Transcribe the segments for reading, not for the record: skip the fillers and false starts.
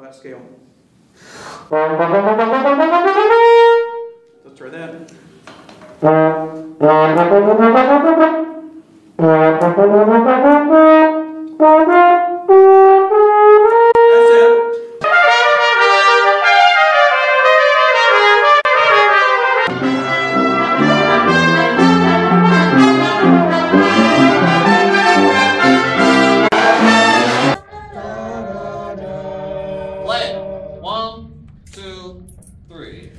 that scale. Let's try that. That's it. Play it. 1, 2, 3.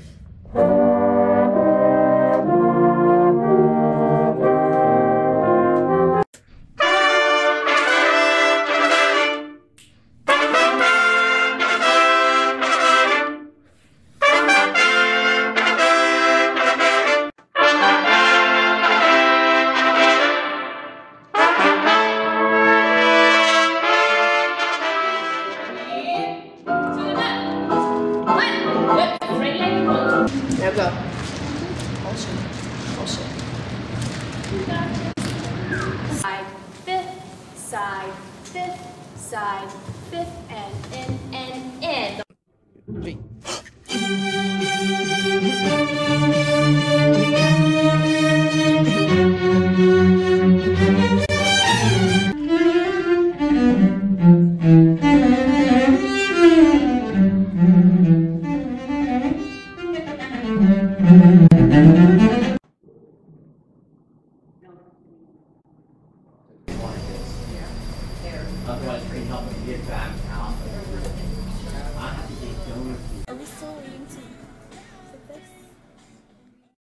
Now go. Motion. Motion. Side, fifth, side, fifth, side, fifth, and in. 3. Otherwise, we can help them get back.